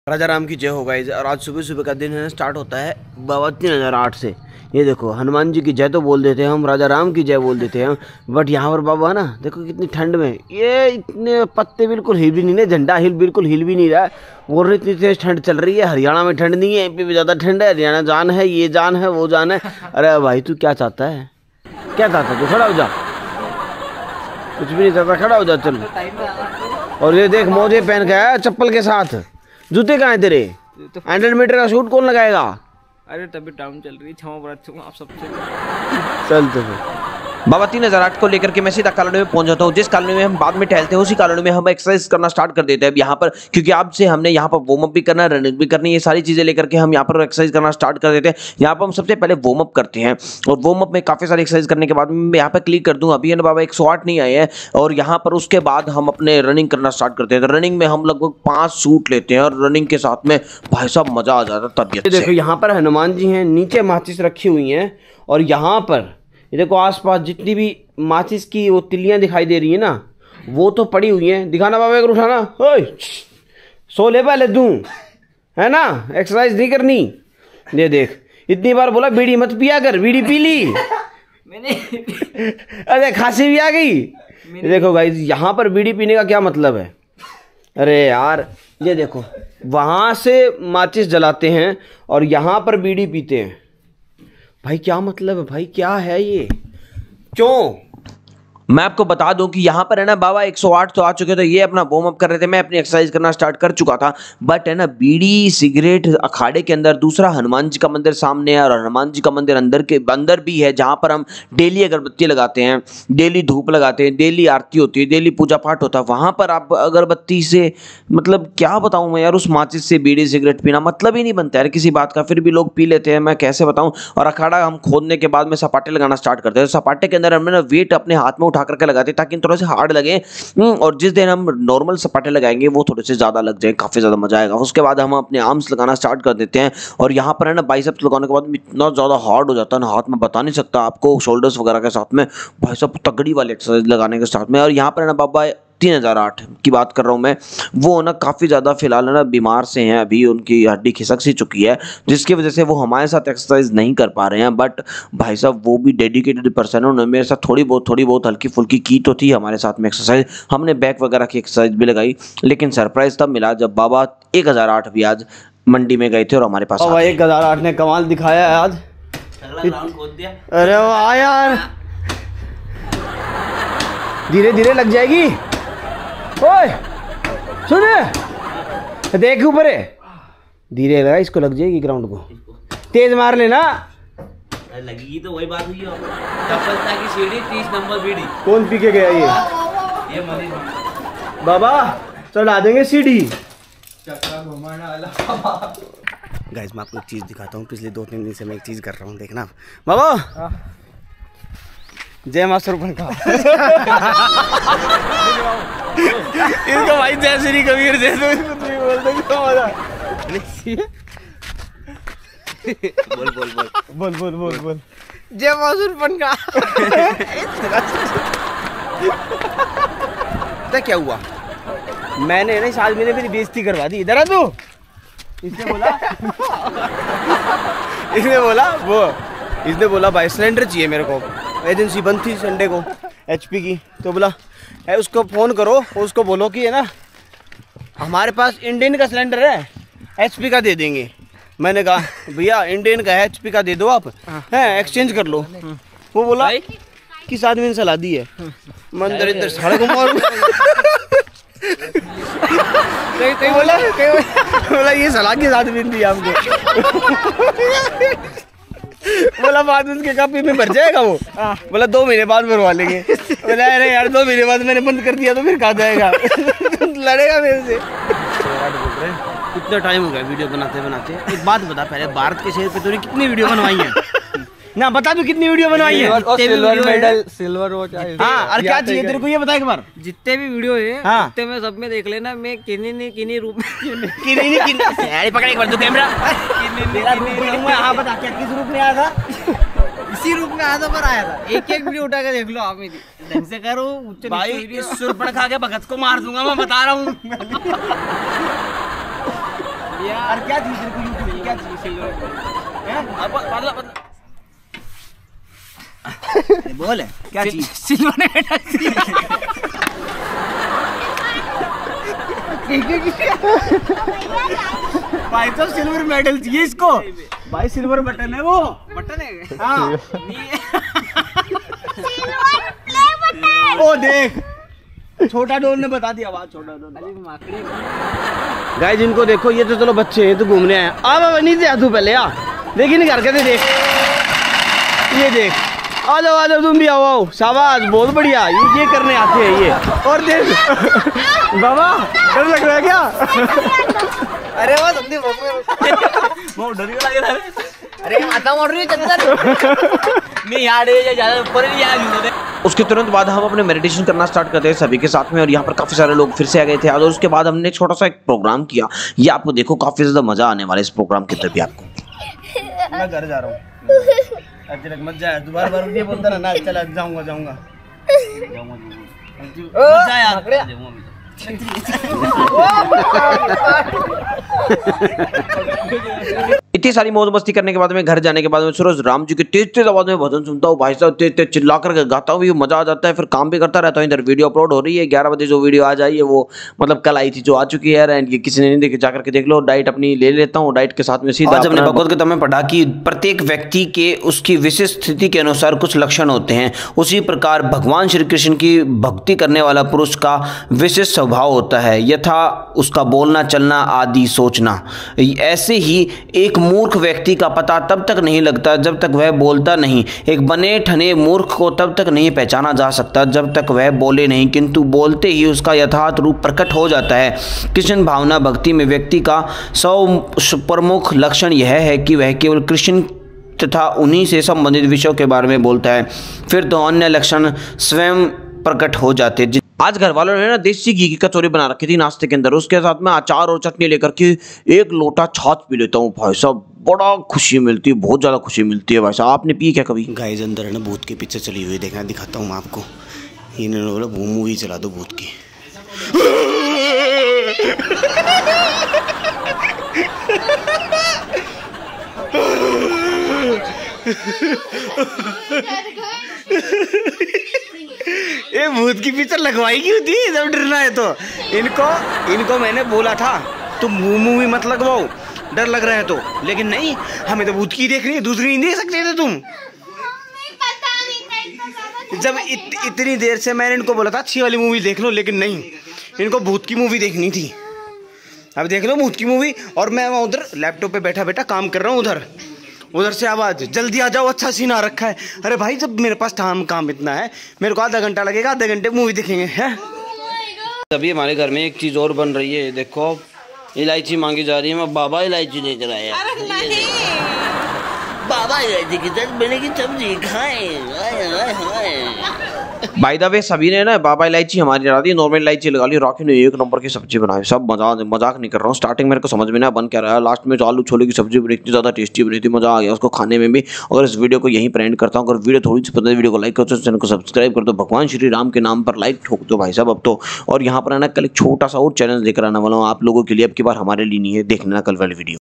राजा राम की जय हो गाइस। और आज सुबह सुबह का दिन है स्टार्ट होता है बाबा 3008 से। ये देखो हनुमान जी की जय तो बोल देते हैं हम, राजा राम की जय बोल देते हैं हम, बट यहाँ पर बाबा है ना, देखो कितनी ठंड में ये इतने पत्ते बिल्कुल हिल भी नहीं रहे, झंडा बिल्कुल हिल भी नहीं रहा है। बोल रहे इतनी तेज ठंड चल रही है, हरियाणा में ठंड नहीं है, एमपी में ज़्यादा ठंड है, हरियाणा जान है, ये जान है, वो जान है। अरे भाई तू क्या चाहता है, क्या चाहता है तू? खड़ा हो जा, कुछ भी नहीं चाहता, खड़ा हो जा चल। और ये देख मोजे पहन के आया चप्पल के साथ, जूते कहाँ हैं तेरे? 100 मीटर का शूट कौन लगाएगा? अरे तभी टाउन चल रही, क्षमा प्रार्थी हूं आप सबसे। चल तो फिर बाबा 3008 को लेकर के मैं सीधा कॉलोनी में पहुंच जाता हूँ। जिस कॉलोनी में हम बाद में टहलते हैं उसी कॉलोनी में हम एक्सरसाइज करना स्टार्ट कर देते हैं यहाँ पर, क्योंकि अब से हमने यहाँ पर वार्म अप भी करना है, रनिंग भी करनी है, ये सारी चीजें लेकर के हम यहाँ पर एक्सरसाइज करना स्टार्ट कर देते हैं। यहाँ पर हम सबसे पहले वार्म अप करते हैं और वार्म अप में काफी सारी एक्सरसाइज करने के बाद मैं यहाँ पर क्लिक कर दूँ। अभी है ना बाबा 108 नहीं आए हैं और यहाँ पर उसके बाद हम अपने रनिंग करना स्टार्ट करते हैं। तो रनिंग में हम लगभग 5 सूट लेते हैं और रनिंग के साथ में भाई साहब मजा आ जाता है तबीयत से। देखो यहाँ पर हनुमान जी हैं, नीचे माचिस रखी हुई हैं और यहाँ पर ये देखो आसपास जितनी भी माचिस की वो तिलियां दिखाई दे रही है ना, वो तो पड़ी हुई हैं। दिखाना बाबा एक उठाना, ओए सो ले पहले तू, है ना, एक्सरसाइज नहीं करनी। ये देख इतनी बार बोला बीड़ी मत पिया कर, बीड़ी पी ली मैंने अरे खांसी भी आ गई। देखो गाइस यहाँ पर बीड़ी पीने का क्या मतलब है? अरे यार ये देखो वहां से माचिस जलाते हैं और यहाँ पर बीड़ी पीते हैं। भाई क्या मतलब है भाई, क्या है ये, क्यों? मैं आपको बता दूं कि यहाँ पर है ना बाबा 108 तो आ चुके थे, ये अपना वार्म अप कर रहे थे, मैं अपनी एक्सरसाइज करना स्टार्ट कर चुका था। बट है ना बीड़ी सिगरेट अखाड़े के अंदर, दूसरा हनुमान जी का मंदिर सामने है और हनुमान जी का मंदिर अंदर भी है, जहाँ पर हम डेली अगरबत्ती लगाते हैं, डेली धूप लगाते हैं, डेली आरती होती है, डेली पूजा पाठ होता है। वहाँ पर आप अगरबत्ती से मतलब क्या बताऊँ मैं यार, उस माचिस से बीड़ी सिगरेट पीना मतलब ही नहीं बनता है किसी बात का, फिर भी लोग पी लेते हैं, मैं कैसे बताऊँ। और अखाड़ा हम खोदने के बाद में सपाटे लगाना स्टार्ट करते हैं। सपाटे के अंदर हमने ना वेट अपने हाथ में उठा करके लगाते ताकि थोड़े से हार्ड लगे। और जिस दिन हम नॉर्मल सपाटे लगाएंगे वो थोड़े से ज्यादा लग जाए, काफी ज्यादा मजा आएगा। उसके बाद हम अपने आर्म्स लगाना स्टार्ट कर देते हैं और यहाँ पर है ना बाइसेप्स लगाने के बाद इतना ज्यादा हार्ड हो जाता है ना हाथ में, बता नहीं सकता आपको। शोल्डर्स वगैरह के साथ में भाई साहब तगड़ी वाली एक्सरसाइज लगाने के साथ में। और यहाँ पर है ना बाबा 3008 की बात कर रहा हूँ मैं, वो ना काफ़ी ज़्यादा फिलहाल है ना बीमार से हैं, अभी उनकी हड्डी खिसक सी चुकी है, जिसकी वजह से वो हमारे साथ एक्सरसाइज नहीं कर पा रहे हैं। बट भाई साहब वो भी डेडिकेटेड पर्सन है, उन्होंने मेरे साथ थोड़ी बहुत हल्की फुल्की की तो थी हमारे साथ में एक्सरसाइज, हमने बैक वगैरह की एक्सरसाइज भी लगाई। लेकिन सरप्राइज तब मिला जब बाबा 1008 भी आज मंडी में गए थे और हमारे पास 1008 ने कमाल दिखाया है आज। अरे वाह यार, धीरे धीरे लग जाएगी। ओए सुन, देख ऊपर है, धीरे लगा, इसको लग जाएगी ग्राउंड को, तेज मार लेना। लगी तो वही बात हुई, सफलता की सीढ़ी 30 नंबर बीड़ी। कौन पी के गया ये मनीष बाबा, चढ़ा देंगे सीढ़ी। गाइस मैं आपको एक चीज दिखाता हूँ, पिछले 2-3 दिन से मैं एक चीज कर रहा हूँ, देखना बाबा। जय मां सरपंच इसको भाई जय श्री कबीर जय कुछ भी बोल दे, क्या मजा। बोल बोल बोल बोल बोल बोल बोल जय मां सरपंच का। पता क्या हुआ, मैंने ना इस आदमी ने मेरी बेइज्जती करवा दी। इधर आ तू, इसने बोला भाई सिलेंडर चाहिए मेरे को, एजेंसी बंद थी संडे को HP की, तो बोला उसको फ़ोन करो, उसको बोलो कि है ना हमारे पास इंडियन का सिलेंडर है, HP का दे देंगे। मैंने कहा भैया इंडियन का है, HP का दे दो आप, हैं एक्सचेंज कर लो। वो बोला किस आदमी ने सलाह दी है, मंदिर इधर साढ़े को मार। कहीं बोला ये सलाह किस आदमी ने दी आपको? बोला बाद में उसके कापी में भर जाएगा वो। बोला 2 महीने बाद भरवा लेंगे। बोला अरे यार 2 महीने बाद मैंने बंद कर दिया तो फिर कहाँ जाएगा, लड़ेगा मेरे से। कितना टाइम हो गया वीडियो बनाते बनाते। एक बात बता पहले, भारत के शेर पे तूने कितनी वीडियो बनवाई है ना, बता तू कितनी वीडियो बनवाई है? Silver medal, silver watch. हाँ और क्या चाहिए तेरे को ये बता एक बार। जितने भी वीडियो है हाँ, उतने में सब में देख लेना, मैं किन्हीं रूप में पकड़ एक बार तो कैमरा। हाँ बता क्या किस रूप में आया था? इसी रूप में आया था, पर आया था। एक वीडियो उठा के देख लो आप, मेरी ढंग से करो भाई, सुरपण खा के भगत को मार दूंगा मैं बता रहा हूँ। और क्या चीज तेरे को यूट्यूब की क्या चीज सिल्वर हैं? बदला अरे बोल क्या चीज सिल्वर मेडल भाई तो सिल्वर मेडल चाहिए इसको भाई, सिल्वर बटन है वो। बटन है। हाँ ओ देख छोटा डोल ने बता दिया आवाज, छोटा डोल। गाइस इनको देखो, ये तो चलो बच्चे हैं तो घूमने आए। आ बाबा नीचे आ तू पहले आ, देखी नहीं करके देख, ये देख, आ जाओ तुम भी आओ। शाबाश बहुत बढ़िया, ये करने आते हैं ये। और देख बाबा डर लग रहा है क्या? अरे वो तुमने बहुत डर लग रहा है। अरे आता मोड़ रही है चंदन मैं यार ये ज्यादा ऊपर नहीं आ गया। उसके तुरंत बाद हम अपने मेडिटेशन करना स्टार्ट करते हैं सभी के साथ में, और यहाँ पर काफी सारे लोग फिर से आ गए थे। और उसके बाद हमने छोटा सा एक प्रोग्राम किया, ये आपको देखो काफी ज्यादा मजा आने वाला है इस प्रोग्राम के अंदर भी आपको। मैं घर जा रहा हूँ, अचानक मत जा, दोबारा बार ये बोलता ना चला जाऊंगा मजा यार इतनी सारी मौज मस्ती करने के बाद में घर जाने के बाद में सूरज राम जी की तेज आवाज में भजन सुनता हूँ भाई साहब, तेज चिल्ला करके गाता हूँ, मजा आ जाता है। फिर काम भी करता रहता हूँ, इधर वीडियो अपलोड हो रही है 11 बजे, जो वीडियो आज आई है वो मतलब कल आई थी, जो आ चुकी है एंड ये किसी ने नहीं देखी जाकर के देख लो। डाइट अपनी ले लेता हूँ, डाइट के साथ में सीधा आज हमने भगवद गीता में पढ़ा कि प्रत्येक व्यक्ति के उसकी विशिष्ट स्थिति के अनुसार कुछ लक्षण होते हैं, उसी प्रकार भगवान श्री कृष्ण की भक्ति करने वाला पुरुष का विशिष्ट स्वभाव होता है, यथा उसका बोलना चलना आदि सोचना। ऐसे ही एक मूर्ख व्यक्ति का पता तब तक नहीं लगता जब तक वह बोलता नहीं। एक बने ठने मूर्ख को तब तक नहीं पहचाना जा सकता जब तक वह बोले नहीं, किंतु बोलते ही उसका यथार्थ रूप प्रकट हो जाता है। कृष्ण भावना भक्ति में व्यक्ति का प्रमुख लक्षण यह है कि वह केवल कृष्ण तथा उन्हीं से संबंधित विषयों के बारे में बोलता है, फिर तो अन्य लक्षण स्वयं प्रकट हो जाते। आज घर वालों ने ना देसी घी की कचौरी बना रखी थी नाश्ते के अंदर, उसके साथ में अचार और चटनी लेकर के एक लोटा छाछ पी लेता हूँ भाई साहब, बड़ा खुशी मिलती है, बहुत ज़्यादा खुशी मिलती है भाई साहब। आपने पी क्या कभी? गाइस अंदर है ना भूत के पीछे चली हुई, देखना दिखाता हूँ मैं आपको। इन्होंने बोला मूवी चला दो भूत की। ये भूत की पिक्चर लगवाई क्यों थी जब डरना है तो? इनको मैंने बोला था तुम मूवी मत लगवाओ, डर लग रहा है तो, लेकिन नहीं, हमें तो भूत की देखनी है, दूसरी नहीं देख सकते थे तुम। जब इतनी देर से मैंने इनको बोला था अच्छी वाली मूवी देख लो, लेकिन नहीं, इनको भूत की मूवी देखनी थी। अब देख लो भूत की मूवी, और मैं वहाँ उधर लैपटॉप पे बैठा बैठा काम कर रहा हूँ, उधर से आवाज जल्दी आ जाओ अच्छा सीन आ रखा है। अरे भाई जब मेरे पास काम इतना है, मेरे को आधा घंटा लगेगा, आधे घंटे मूवी देखेंगे हैं। अभी हमारे घर में एक चीज और बन रही है, देखो इलायची मांगी जा रही है, मैं बाबा इलायची लेकर आया। बाबा इलायची की बनेगी सब्जी खाएं। बाय द वे सभी ने ना बाबा इलायची हमारी लगा दी, नॉर्मल इलायची लगा ली, राखी ने एक नंबर की सब्जी बनाई। सब मजाक नहीं कर रहा हूँ, स्टार्टिंग मेरे को समझ में ना बन क्या रहा है, लास्ट में जो आलू छोले की सब्जी बनी इतनी ज़्यादा टेस्टी बनी थी, मजा आ गया उसको खाने में भी। अगर इस वीडियो को यहीं पर एंड करता हूँ, अगर वीडियो थोड़ी सी पसंद है वीडियो को लाइक करो, चैनल को सब्सक्राइब कर दो, भगवान श्री राम के नाम पर लाइक ठोक दो भाई साहब अब तो। और यहाँ पर आना कल एक छोटा सा और चैलेंज लेकर आने वाला हूँ आप लोगों के लिए, अब की बार हमारे लिए नहीं है, देखना कल वाली वीडियो।